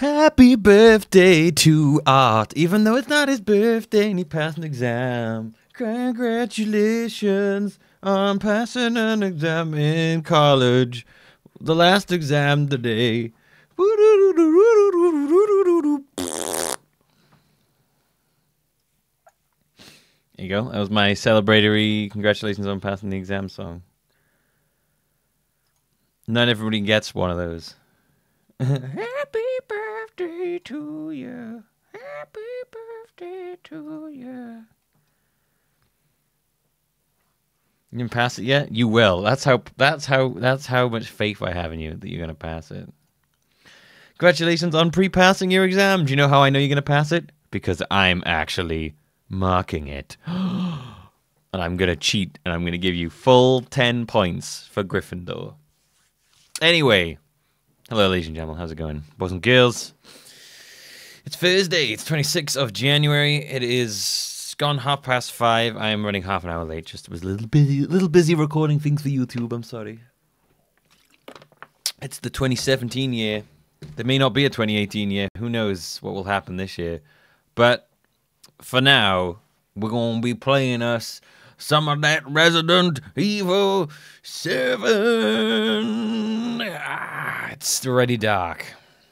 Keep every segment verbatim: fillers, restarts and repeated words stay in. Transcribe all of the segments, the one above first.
Happy birthday to Art, even though it's not his birthday and he passed an exam. Congratulations on passing an exam in college. The last exam today. There you go. That was my celebratory congratulations on passing the exam song. Not everybody gets one of those. Happy birthday to you. Happy birthday to you. You didn't pass it yet? You will. That's how that's how that's how much faith I have in you that you're gonna pass it. Congratulations on pre-passing your exam. Do you know how I know you're gonna pass it? Because I'm actually marking it. And I'm gonna cheat and I'm gonna give you full ten points for Gryffindor. Anyway. Hello, ladies and gentlemen. How's it going? Boys and girls. It's Thursday. It's twenty-sixth of January. It is gone half past five. I am running half an hour late. Just was a little busy, little busy recording things for YouTube. I'm sorry. It's the twenty seventeen year. There may not be a twenty eighteen year. Who knows what will happen this year? But for now, we're going to be playing us some of that Resident Evil seven. Ah, it's already dark.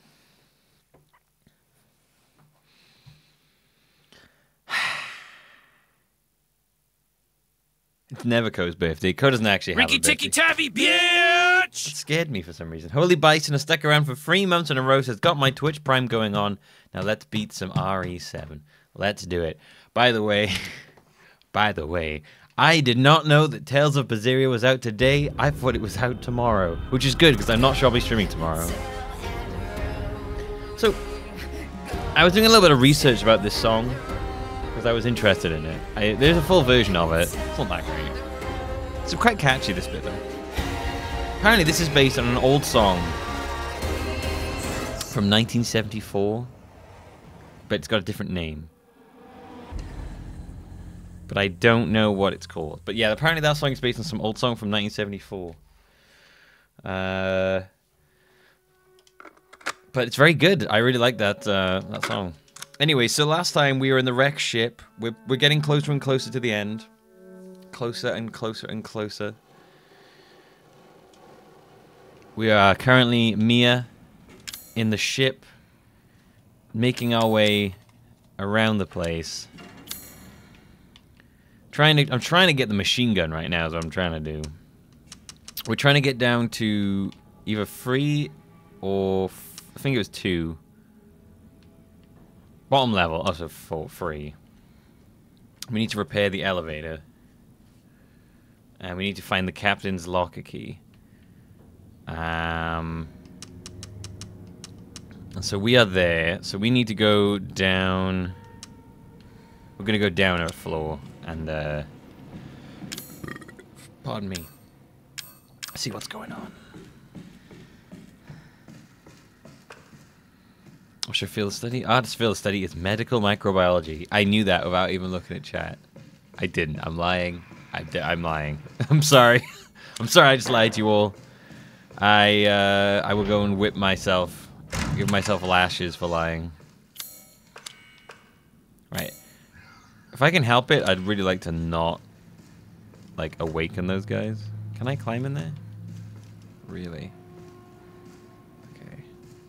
It's never Co's birthday. Co doesn't actually have Ricky a birthday. Ticky Tavi, bitch! It scared me for some reason. Holy Bison has stuck around for three months in a row, so it's got my Twitch Prime going on. Now let's beat some R E seven. Let's do it. By the way, by the way, I did not know that Tales of Berseria was out today. I thought it was out tomorrow, which is good because I'm not sure I'll be streaming tomorrow. So, I was doing a little bit of research about this song because I was interested in it. I, there's a full version of it. It's not that great. It's quite catchy, this bit, though. Apparently, this is based on an old song from nineteen seventy-four, but it's got a different name. But I don't know what it's called. But yeah, apparently that song is based on some old song from nineteen seventy-four. Uh, but it's very good. I really like that uh, that song. Anyway, so last time we were in the wreck ship. We're, we're getting closer and closer to the end. Closer and closer and closer. We are currently, Mia, in the ship, making our way around the place. Trying to, I'm trying to get the machine gun right now is what I'm trying to do. We're trying to get down to either three or f I think it was two. Bottom level, also four, three. We need to repair the elevator. And we need to find the captain's locker key. Um, and so we are there. So we need to go down. We're going to go down a floor. And, uh, pardon me, see what's going on. What's your field study? Artist field study is medical microbiology. I knew that without even looking at chat. I didn't. I'm lying. I di I'm lying. I'm sorry. I'm sorry I just lied to you all. I, uh, I will go and whip myself. Give myself lashes for lying. Right. If I can help it, I'd really like to not, like, awaken those guys. Can I climb in there? Really? Okay.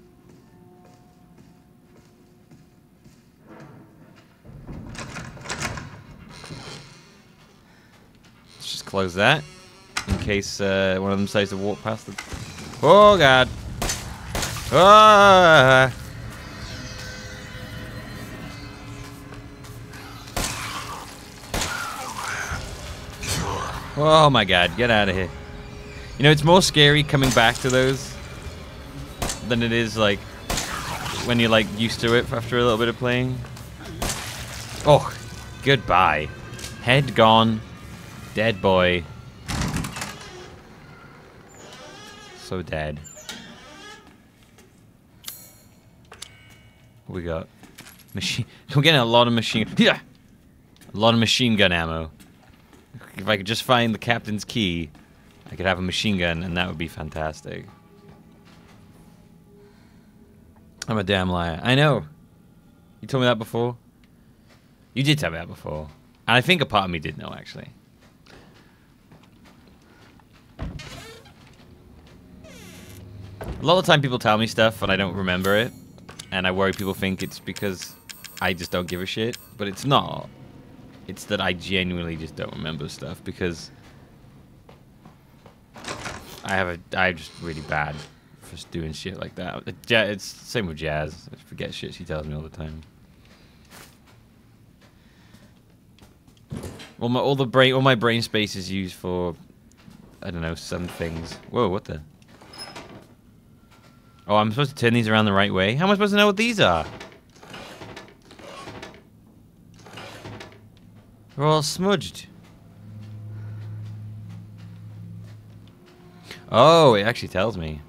Let's just close that, in case uh, one of them decides to walk past the... Oh, God! Ah! Oh my God, get out of here. You know, it's more scary coming back to those than it is, like, when you're, like, used to it after a little bit of playing. Oh, goodbye. Head gone. Dead boy. So dead. What we got? Machine. We're getting a lot of machine. Yeah! A lot of machine gun ammo. If I could just find the captain's key, I could have a machine gun, and that would be fantastic. I'm a damn liar. I know. You told me that before. You did tell me that before. And I think a part of me did know, actually. A lot of the time people tell me stuff and I don't remember it. And I worry people think it's because I just don't give a shit. But it's not. It's that I genuinely just don't remember stuff because I have a, I'm just really bad for doing shit like that. It's the same with Jazz. I forget shit she tells me all the time. All my, all the brain, all my brain space is used for, I don't know, some things. Whoa, what the? Oh, I'm supposed to turn these around the right way? How am I supposed to know what these are? They're all smudged. Oh, it actually tells me.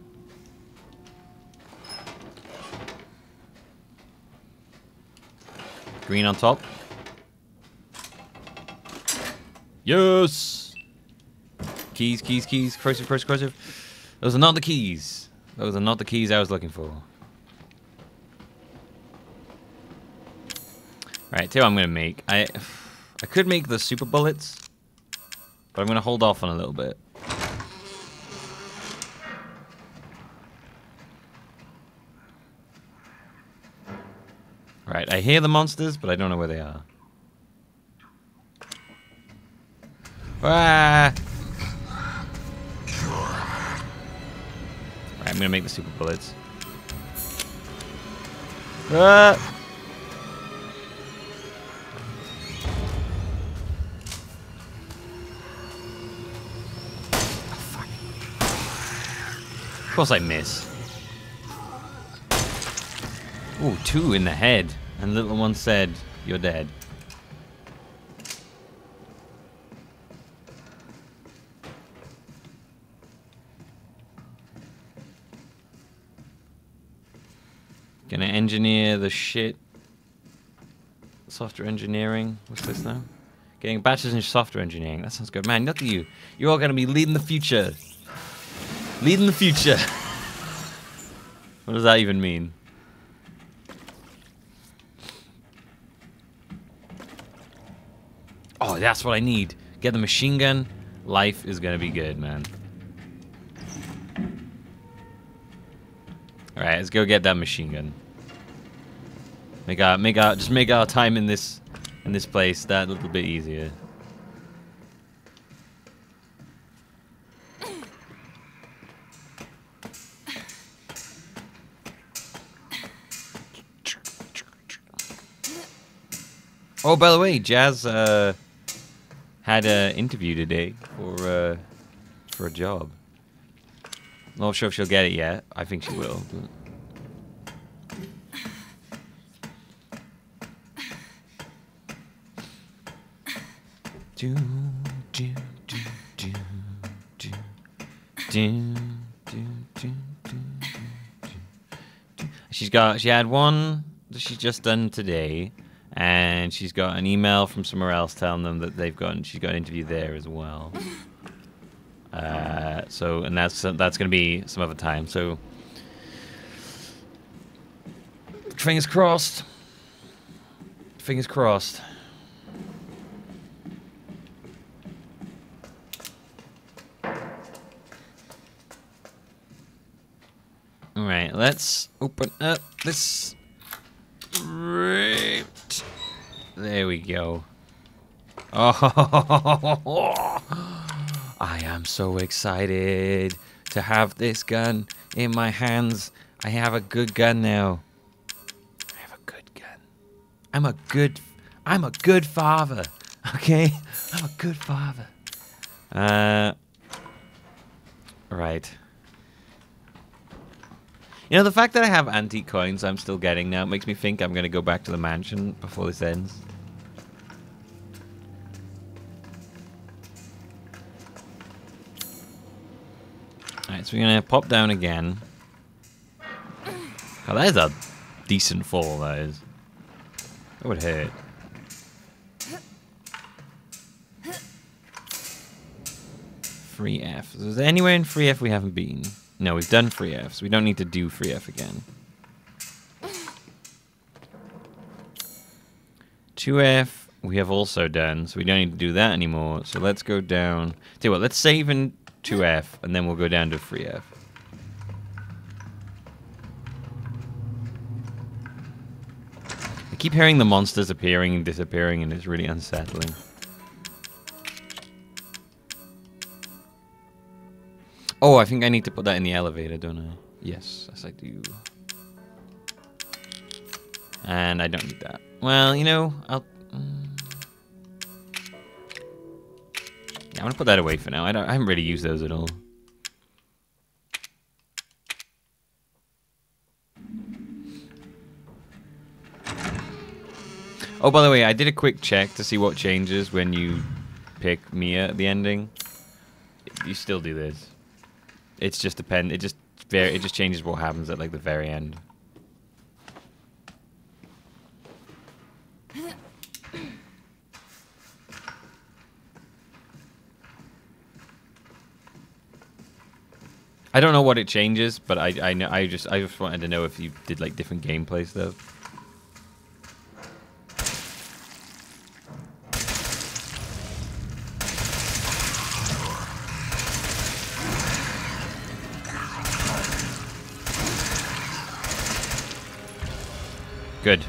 Green on top. Yes! Keys, keys, keys. Corrosive, corrosive, corrosive. Those are not the keys. Those are not the keys I was looking for. Alright, tell you what I'm going to make. I, I could make the super bullets, but I'm going to hold off on a little bit. Right, I hear the monsters, but I don't know where they are. Ah! Right, I'm gonna make the super bullets. Ah! Oh, fuck. Of course I miss. Ooh, two in the head. And the little one said, "You're dead." Gonna engineer the shit. Software engineering. What's this now? Getting bachelor's in software engineering. That sounds good. Man, look at you. You're all gonna be leading the future. Leading the future. What does that even mean? Oh, that's what I need. Get the machine gun. Life is gonna be good, man. All right, let's go get that machine gun. Make our, make our, just make our time in this, in this place that little bit easier. Oh, by the way, Jazz uh, had an interview today for uh, for a job. Not sure if she'll get it yet. I think she will. But... do, do, do, do, do, do, do, do, do. She's got. She had one that she's just done today. And she's got an email from somewhere else telling them that they've got, she's got an interview there as well. Uh, so, and that's that's going to be some other time. So, fingers crossed. Fingers crossed. All right, let's open up this. Right. There we go. Oh, I am so excited to have this gun in my hands. I have a good gun now. I have a good gun. I'm a good, I'm a good father. Okay, I'm a good father. Uh, right. You know, the fact that I have antique coins I'm still getting now makes me think I'm going to go back to the mansion before this ends. Alright, so we're going to pop down again. Oh, that is a decent fall, that is. That would hurt. Free F. Is there anywhere in Free F we haven't been? No, we've done Free F, so we don't need to do Free F again. two F we have also done, so we don't need to do that anymore. So let's go down. Tell you what, let's save in two F, and then we'll go down to three F. I keep hearing the monsters appearing and disappearing, and it's really unsettling. Oh, I think I need to put that in the elevator, don't I? Yes, yes I do. And I don't need that. Well, you know, I'll... Um, yeah, I'm gonna put that away for now. I, don't, I haven't really used those at all. Oh, by the way, I did a quick check to see what changes when you pick Mia at the ending. You still do this. It's just depend. It just very. It just changes what happens at like the very end. I don't know what it changes, but I I know I just I just wanted to know if you did like different gameplay stuff. Good.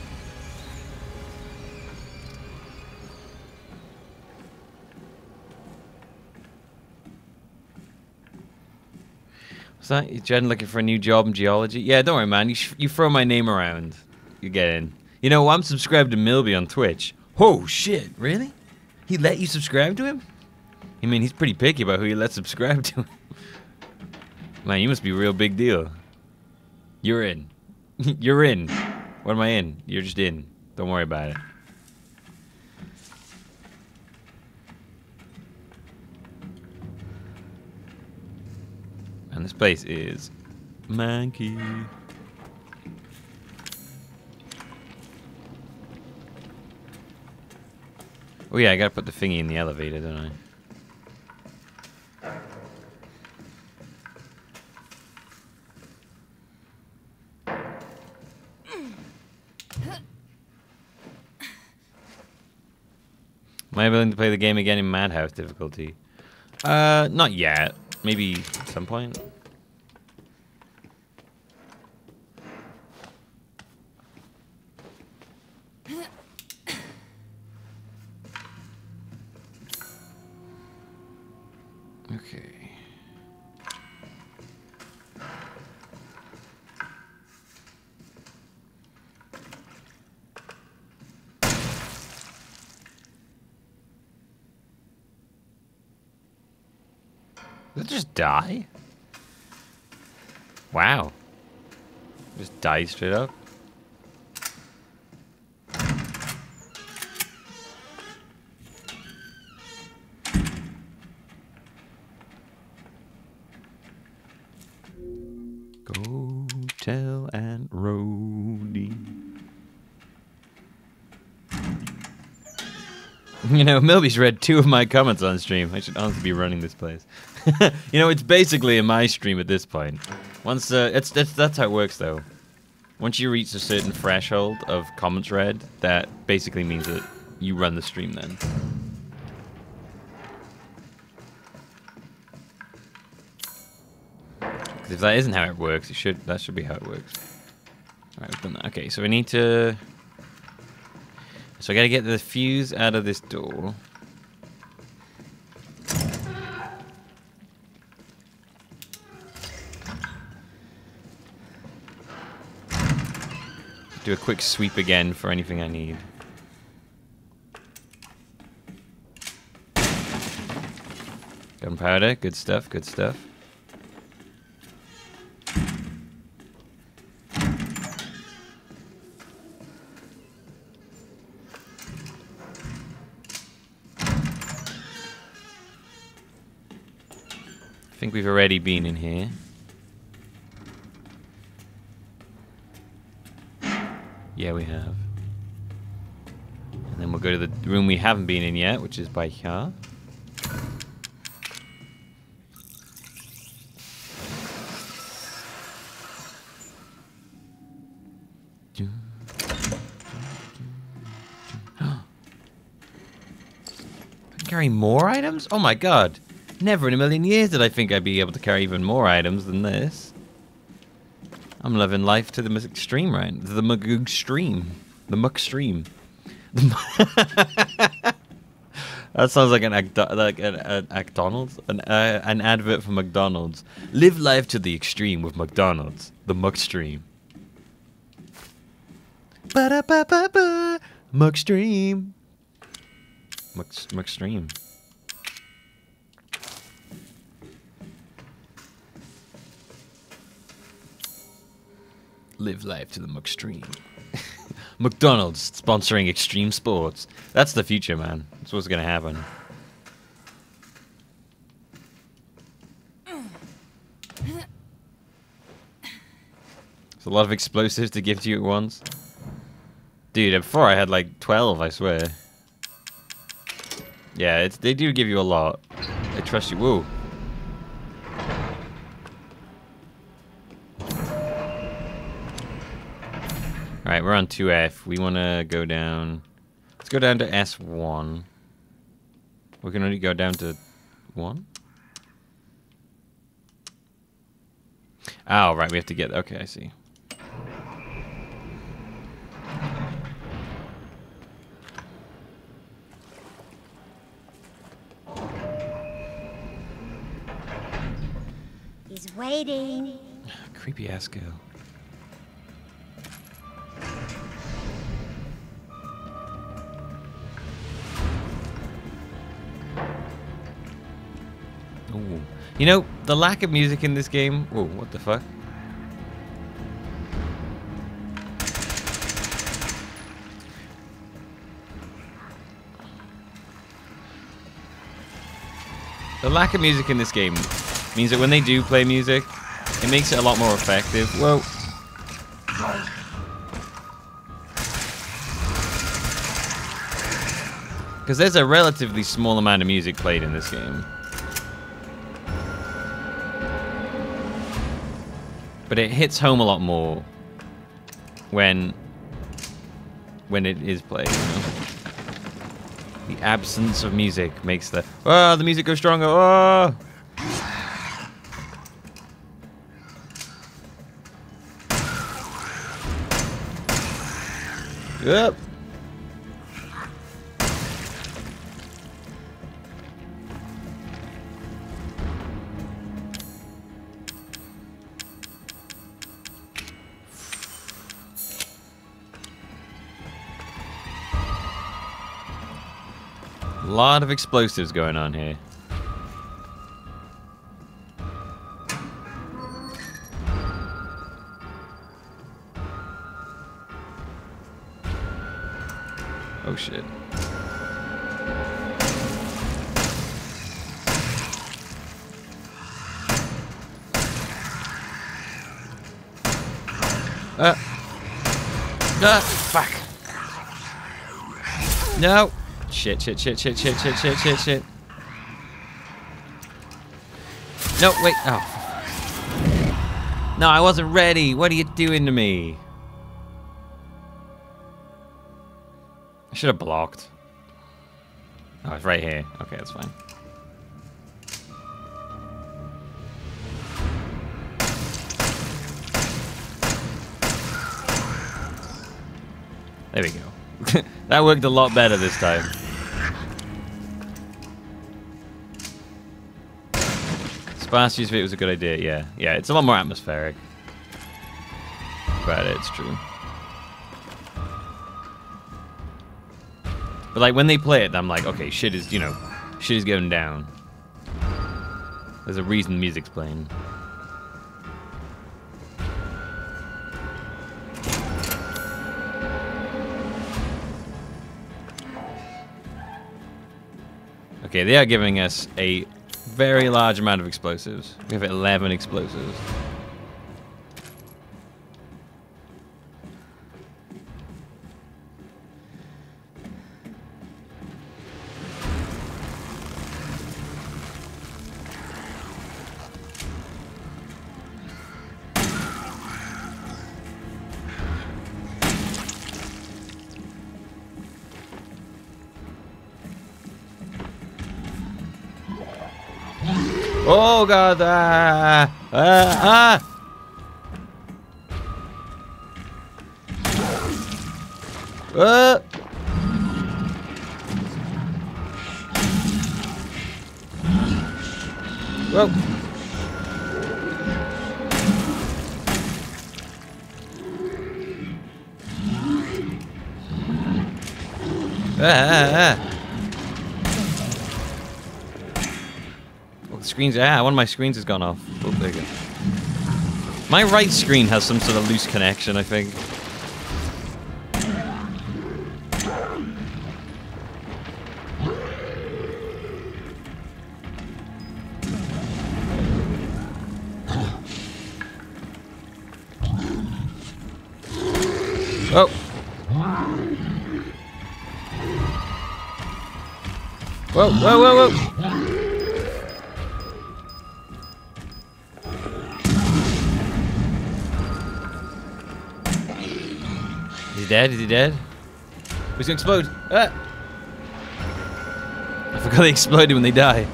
What's that? You Jen looking for a new job in geology? Yeah, don't worry, man. You sh you throw my name around, you get in. You know, I'm subscribed to Millbee on Twitch. Oh shit! Really? He let you subscribe to him? I mean, he's pretty picky about who you let subscribe to him. Man, you must be a real big deal. You're in. You're in. What am I in? You're just in. Don't worry about it. And this place is manky. Oh yeah, I gotta put the thingy in the elevator, don't I? Am I willing to play the game again in Madhouse difficulty? Uh, not yet. Maybe at some point. Okay. Did it just die? Wow. Just died straight up. Go tell Aunt Rhody. You know, Millbee's read two of my comments on stream. I should honestly be running this place. You know, it's basically a my stream at this point. Once, uh, it's, that's, that's how it works, though. Once you reach a certain threshold of comments read, that basically means that you run the stream then. Because if that isn't how it works, it should, that should be how it works. Alright, we've done that. Okay, so we need to... So I gotta get the fuse out of this door. Do a quick sweep again for anything I need. Gunpowder, good stuff, good stuff. I think we've already been in here. Yeah, we have. And then we'll go to the room we haven't been in yet, which is by here. Carry more items? Oh my god. Never in a million years did I think I'd be able to carry even more items than this. I'm living life to the extreme, right? The mug extreme. The muck stream. That sounds like an like an, an McDonald's, an uh, an advert for McDonald's. Live life to the extreme with McDonald's. The muck stream. Ba da ba ba ba. Muck stream. Muck muck stream. Live life to the muck stream. McDonald's sponsoring extreme sports. That's the future, man. That's what's gonna happen. It's a lot of explosives to give to you at once. Dude, before I had like twelve, I swear. Yeah, it's they do give you a lot. I trust you. Whoa. Alright, we're on two F. We want to go down... Let's go down to S one. We can only go down to one? Oh, right, we have to get... Okay, I see. He's waiting. Creepy ass girl. Ooh. You know, the lack of music in this game... Whoa, what the fuck? The lack of music in this game means that when they do play music, it makes it a lot more effective. Whoa. Because there's a relatively small amount of music played in this game. But it hits home a lot more when when it is played, you know? The absence of music makes the oh, the music goes stronger. Oh. Yep. A lot of explosives going on here. Oh shit. Uh. Uh, fuck. No. Shit, shit, shit, shit, shit, shit, shit, shit, shit. No, wait. Oh. No, I wasn't ready. What are you doing to me? I should have blocked. Oh, it's right here. Okay, that's fine. There we go. That worked a lot better this time. Sparse use of it was a good idea, yeah. Yeah, it's a lot more atmospheric. But it's true. But like when they play it, I'm like, okay, shit is, you know, shit is going down. There's a reason the music's playing. Okay, they are giving us a very large amount of explosives. We have eleven explosives. Oh god! Ah! Ah! Ah! Uh. Whoa! Ah! Ah! Ah! Oh, the screen's ah! One of my screens has gone off. Oh, there you go. My right screen has some sort of loose connection, I think. Oh! Whoa, whoa, whoa, whoa! Is he dead? Is he dead? He's gonna explode! Ah! I forgot they exploded when they die.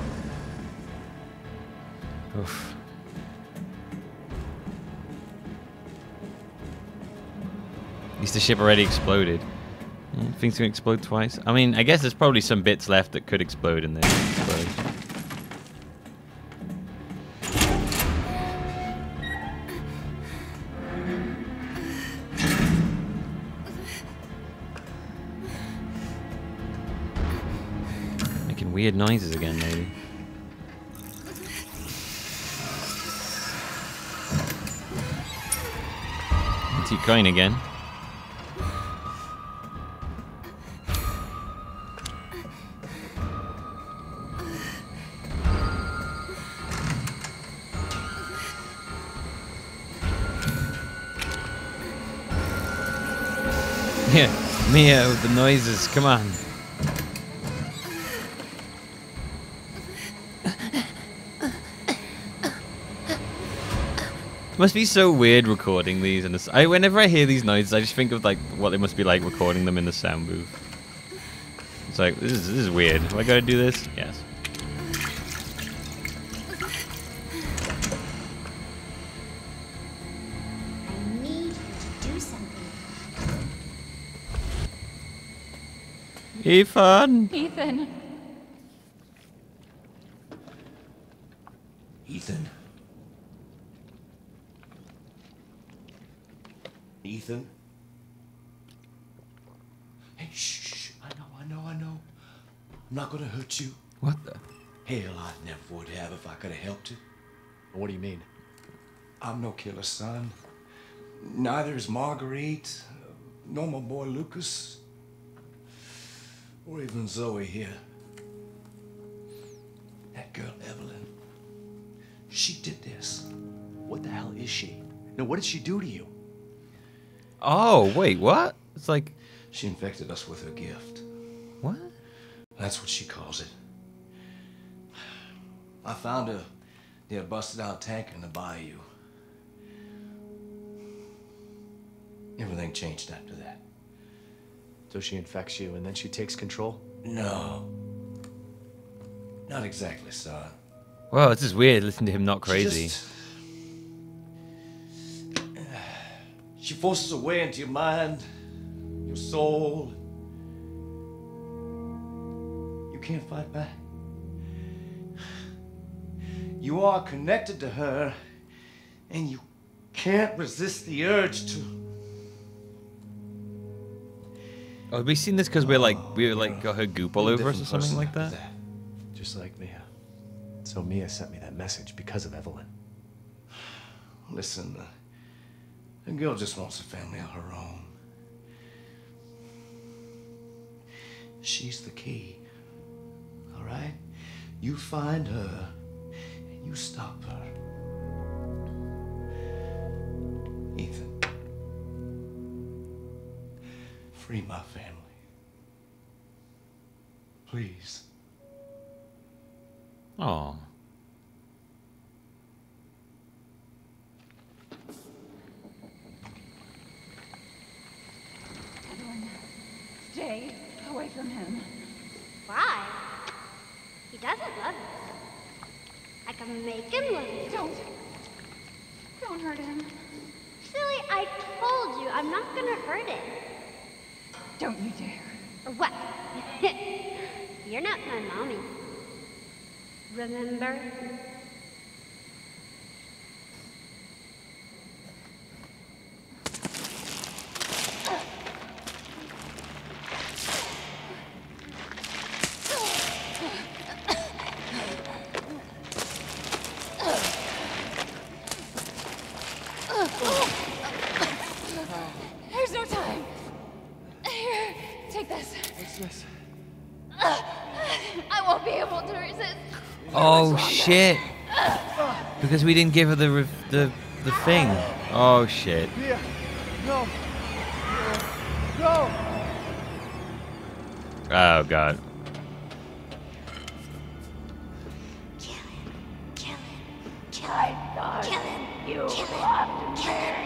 Oof. At least the ship already exploded. Mm, things can explode twice. I mean, I guess there's probably some bits left that could explode and then explode. Making weird noises again, maybe. Keep going again. Yeah, Mia with the noises, come on. It must be so weird recording these, and I whenever I hear these noises, I just think of like what it must be like recording them in the sound booth. It's like this is this is weird. Do I gotta do this? Yes. I need you to do something. Ethan. Ethan. Ethan. Ethan. Hey, shh, shh. I know, I know, I know. I'm not gonna hurt you. What the? Hell, I never would have if I could have helped you. What do you mean? I'm no killer, son. Neither is Marguerite, nor my boy Lucas, or even Zoe here. That girl, Evelyn, she did this. What the hell is she? No, what did she do to you? Oh, wait, what? It's like... She infected us with her gift. What? That's what she calls it. I found her near a busted out tank in the bayou. Everything changed after that. So she infects you and then she takes control? No. Not exactly, son. Well, this is weird, listening to him not She crazy. just- She forces her way into your mind, your soul. You can't fight back. You are connected to her, and you can't resist the urge to. Oh, have we seen this because we're like, we Oh, like you're got her goop a all over us or different something person like after that? Just like Mia. So Mia sent me that message because of Evelyn. Listen, uh, the girl just wants a family of her own. She's the key. All right? You find her and you stop her. Ethan. Free my family. Please. Oh. Evelyn, stay away from him. Why? He doesn't love us. I Come make him look. Don't. Don't hurt him. Silly, I told you, I'm not gonna hurt him. Don't you dare. Or what? You're not my mommy. Remember? There's no time. Here, take this. What's this? I won't be able to resist. Oh shit! Because we didn't give her the re- the the thing. Oh shit! Mia! No! No! Oh god! Kill him. Kill him. Kill I him. thought Kill him. you Kill him. loved Kill me. him.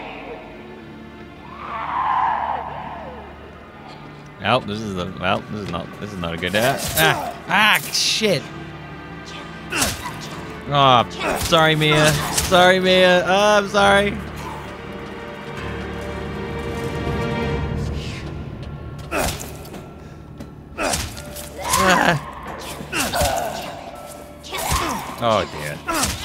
Well, this is the well. This is not. This is not a good. Uh, ah! Ah! Shit! Oh, sorry, Mia. Sorry, Mia. Oh, I'm sorry. Ah. Oh dear.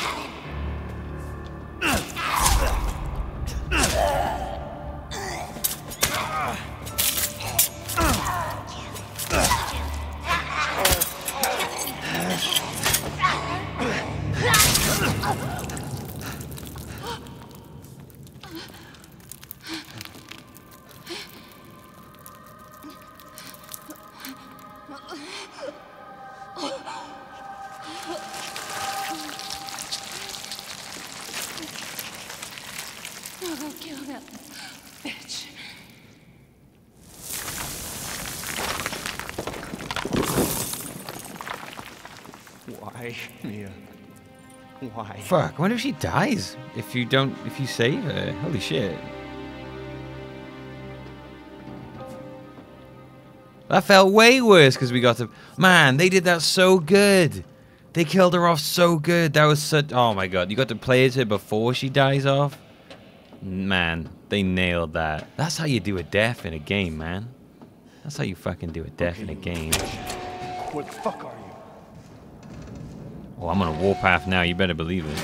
I'll kill that bitch. Why, Mia? Why? Fuck. I wonder if she dies if you don't. If you save her. Holy shit. That felt way worse because we got to. Man, they did that so good. They killed her off so good. That was such. Oh my god. You got to play as her before she dies off. Man, they nailed that. That's how you do a death in a game, man. That's how you fucking do a death in a game. What the fuck are you? Oh, I'm on a warpath now. You better believe it.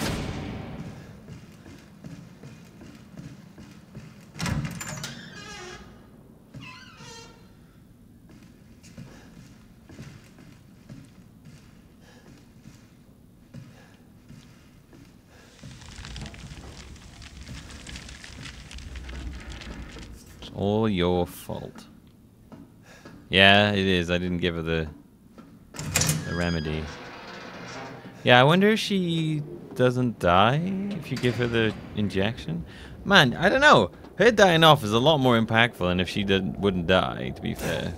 It's all your fault. Yeah, it is. I didn't give her the the remedy. Yeah, I wonder if she doesn't die if you give her the injection. Man, I don't know. Her dying off is a lot more impactful than if she didn't wouldn't die, to be fair.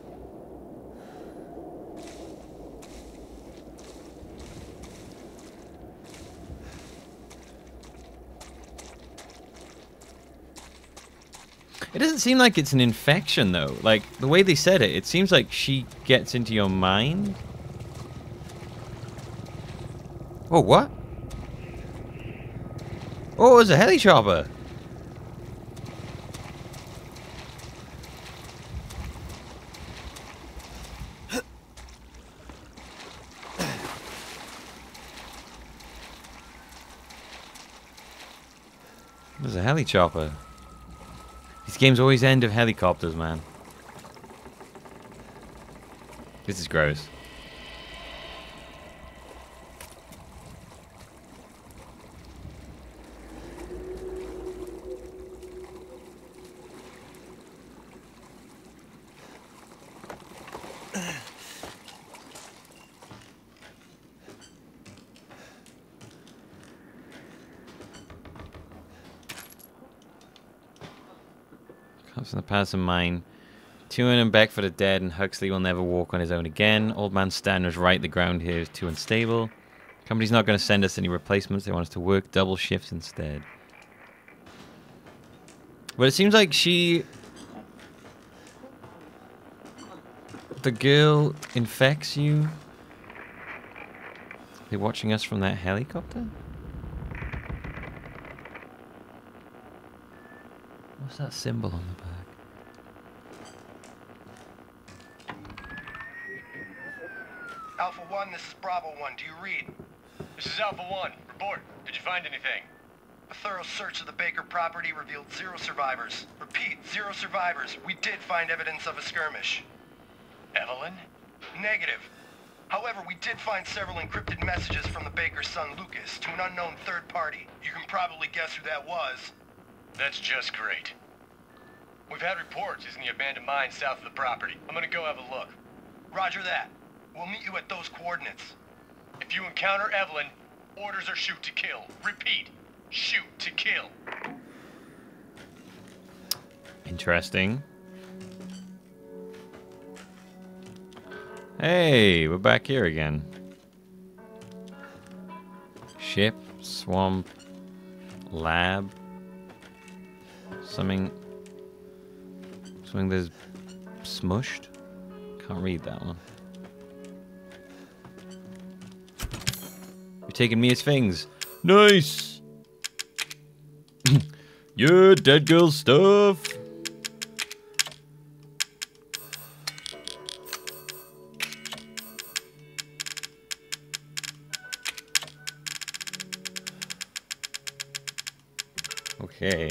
It doesn't seem like it's an infection, though. Like, the way they said it, it seems like she gets into your mind. Oh, what? Oh, it was a heli chopper. There's a heli chopper. These games always end with helicopters, man. This is gross. Comes from the past of mine. Tune and back for the dead, and Huxley will never walk on his own again. Old man Stan was right, the ground here is too unstable. Company's not going to send us any replacements, they want us to work double shifts instead. But it seems like she... The girl infects you. They watching us from that helicopter? What's that symbol on the back? Alpha one, this is Bravo one. Do you read? This is Alpha one. Report. Did you find anything? A thorough search of the Baker property revealed zero survivors. Repeat, zero survivors. We did find evidence of a skirmish. Evelyn? Negative. However, we did find several encrypted messages from the Baker's son Lucas to an unknown third party. You can probably guess who that was. That's just great. We've had reports he's in the abandoned mine south of the property. I'm gonna go have a look. Roger that. We'll meet you at those coordinates. If you encounter Evelyn, orders are shoot to kill. Repeat, shoot to kill. Interesting. Hey, we're back here again. Ship, swamp, lab. Something... Something that's smushed? Can't read that one. You're taking me as things. Nice! Yeah, dead girl stuff! Okay.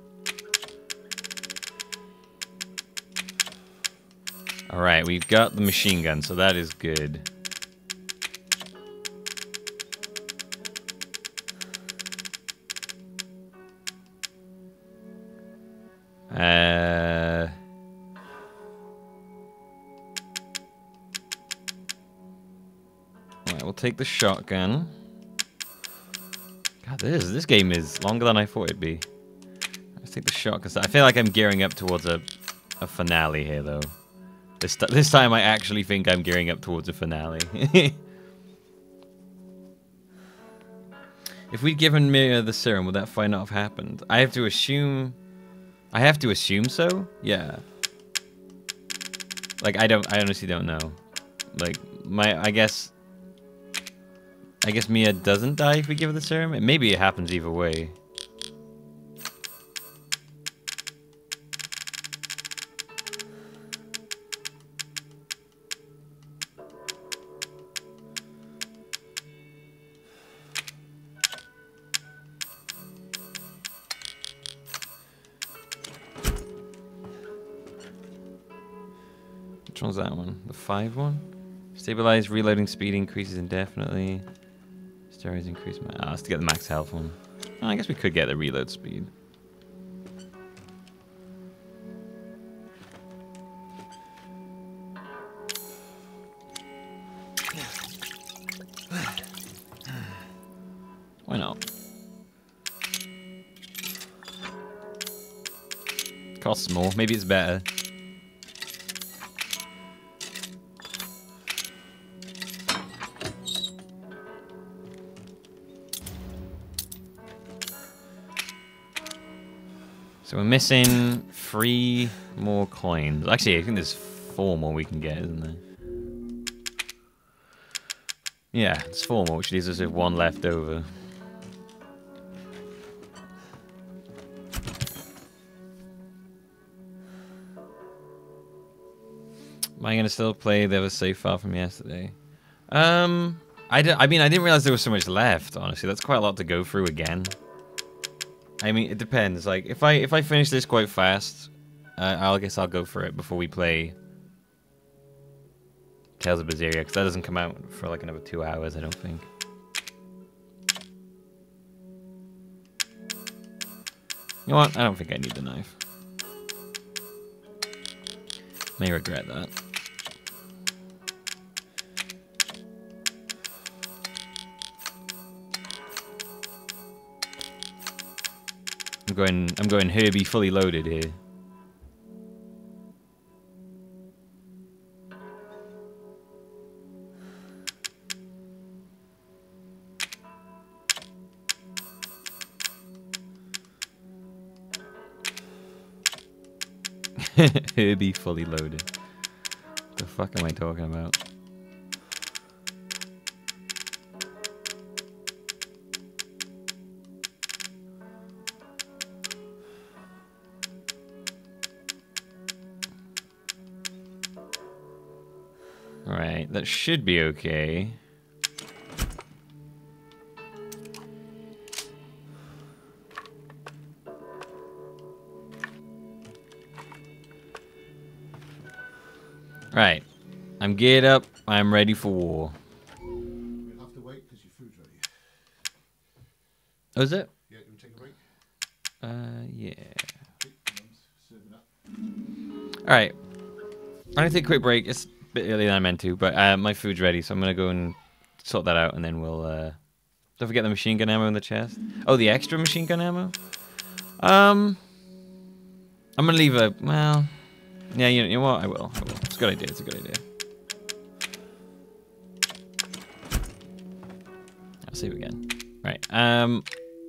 Alright, we've got the machine gun, so that is good. Uh... Alright, we'll take the shotgun. God, this this game is longer than I thought it'd be. Let's take the shotgun. I feel like I'm gearing up towards a, a finale here, though. This, this time I actually think I'm gearing up towards a finale. If we'd given Mia the serum, would that fight not have happened? I have to assume... I have to assume so? Yeah. Like, I don't... I honestly don't know. Like, my... I guess... I guess Mia doesn't die if we give her the serum? Maybe it happens either way. Which one's that one? The five one? Stabilize reloading speed increases indefinitely. Steroids increase my... Ah, let's get the max health one. Oh, I guess we could get the reload speed. Why not? Costs more. Maybe it's better. So we're missing three more coins. Actually, I think there's four more we can get, isn't there? Yeah, it's four more, which leaves us with one left over. Am I gonna still play There Was So Far From Yesterday? Um, I, d I mean, I didn't realize there was so much left, honestly. That's quite a lot to go through again. I mean, it depends. Like, if I if I finish this quite fast, uh, I guess I'll go for it before we play Tales of Berseria, because that doesn't come out for like another two hours, I don't think. You know what? I don't think I need the knife. May regret that. I'm going, I'm going Herbie fully loaded here. Herbie fully loaded. What the fuck am I talking about? Alright, that should be okay. Right. I'm geared up. I'm ready for war. We'll have to wait because your food's ready. Oh, is it? Yeah, you want to take a break? Uh, yeah. Okay, Mum's serving up. Alright. I'm gonna take a quick break. It's a bit earlier than I meant to, but uh, my food's ready, so I'm gonna go and sort that out, and then we'll, uh... Don't forget the machine gun ammo in the chest. Oh, the extra machine gun ammo? Um... I'm gonna leave a... Well... Yeah, you, you know what? I will. I will. It's a good idea. It's a good idea. I'll save again. Right. Um.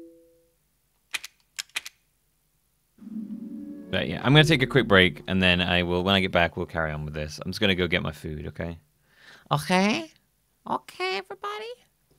But yeah, I'm gonna take a quick break, and then I will. When I get back, we'll carry on with this. I'm just gonna go get my food. Okay. Okay. Okay, everybody.